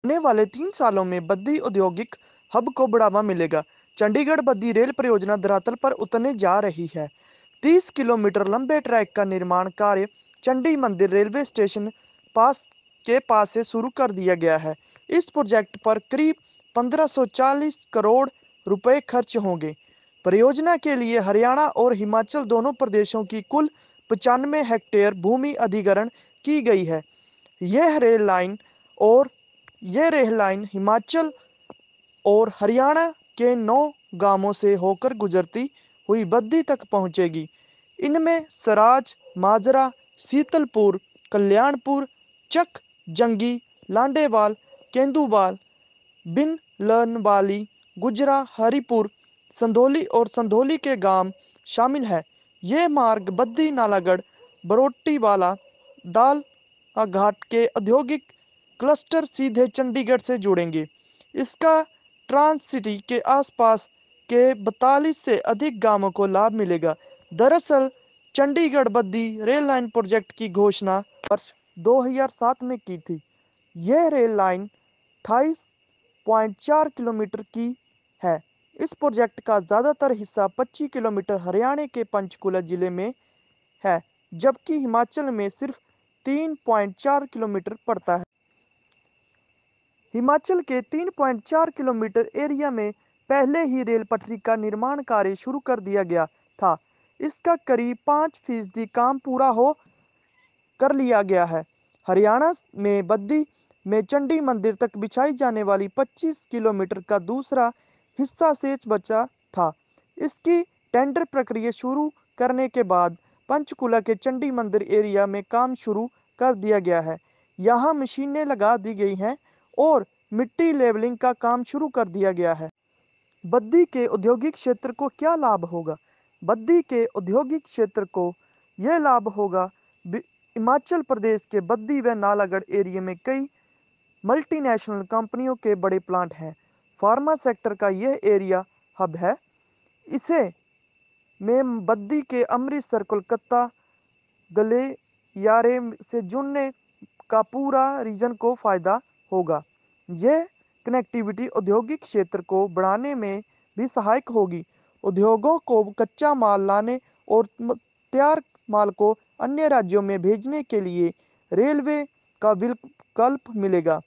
आने वाले 3 सालों में बद्दी औद्योगिक हब को बढ़ावा मिलेगा। चंडीगढ़ बद्दी रेल परियोजना धरातल पर उतरने जा रही है। 30 किलोमीटर लंबे ट्रैक का निर्माण कार्य चंडी मंदिर रेलवे स्टेशन पास से शुरू कर दिया गया है। इस प्रोजेक्ट पर करीब 1540 करोड़ रुपए खर्च होंगे। परियोजना के लिए हरियाणा और हिमाचल दोनों प्रदेशों की कुल 95 हेक्टेयर भूमि अधिग्रहण की गई है। यह रेल लाइन हिमाचल और हरियाणा के 9 गांवों से होकर गुजरती हुई बद्दी तक पहुंचेगी। इनमें सराज, माजरा, शीतलपुर, कल्याणपुर, चक, जंगी, लांडेवाल, केंदुवाल, बिनलनवाली, गुजरा, हरिपुर, संधोली और संधोली के गांव शामिल हैं। ये मार्ग बद्दी, नालागढ़, बरोटीवाला, दाल घाट के औद्योगिक क्लस्टर सीधे चंडीगढ़ से जुड़ेंगे। इसका ट्रांस सिटी के आसपास के 42 से अधिक गांवों को लाभ मिलेगा। दरअसल Chandigarh Baddi rail line project की घोषणा वर्ष 2007 में की थी। यह रेल लाइन 28.4 किलोमीटर की है। इस प्रोजेक्ट का ज़्यादातर हिस्सा 25 किलोमीटर हरियाणा के पंचकुला जिले में है, जबकि हिमाचल में सिर्फ 3.4 किलोमीटर पड़ता है। हिमाचल के 3.4 किलोमीटर एरिया में पहले ही रेल पटरी का निर्माण कार्य शुरू कर दिया गया था। इसका करीब 5% काम पूरा हो कर लिया गया है। हरियाणा में बद्दी में चंडी मंदिर तक बिछाई जाने वाली 25 किलोमीटर का दूसरा हिस्सा शेष बचा था। इसकी टेंडर प्रक्रिया शुरू करने के बाद पंचकुला के चंडी मंदिर एरिया में काम शुरू कर दिया गया है। यहाँ मशीनें लगा दी गई हैं और मिट्टी लेवलिंग का काम शुरू कर दिया गया है। बद्दी के औद्योगिक क्षेत्र को क्या लाभ होगा? बद्दी के औद्योगिक क्षेत्र को यह लाभ होगा। हिमाचल प्रदेश के बद्दी व नालागढ़ एरिया में कई मल्टीनेशनल कंपनियों के बड़े प्लांट हैं। फार्मा सेक्टर का यह एरिया हब है। इसे में बद्दी के अमृतसर, कोलकाता, गलियारे से जुड़ने का पूरा रीजन को फायदा होगा। यह कनेक्टिविटी औद्योगिक क्षेत्र को बढ़ाने में भी सहायक होगी। उद्योगों को कच्चा माल लाने और तैयार माल को अन्य राज्यों में भेजने के लिए रेलवे का विकल्प मिलेगा।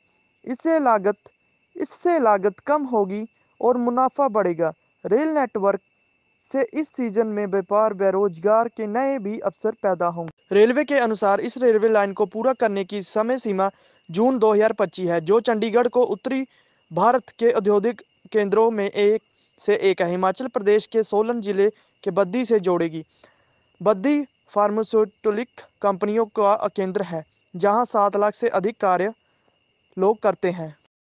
इससे लागत कम होगी और मुनाफा बढ़ेगा। रेल नेटवर्क से इस सीजन में व्यापार व रोजगार के नए भी अवसर पैदा होंगे। रेलवे के अनुसार इस रेलवे लाइन को पूरा करने की समय सीमा जून 2025 है, जो चंडीगढ़ को उत्तरी भारत के औद्योगिक केंद्रों में एक है। हिमाचल प्रदेश के सोलन जिले के बद्दी से जोड़ेगी। बद्दी फार्मास्यूटिकल कंपनियों का केंद्र है, जहां 7 लाख से अधिक कार्य लोग करते हैं।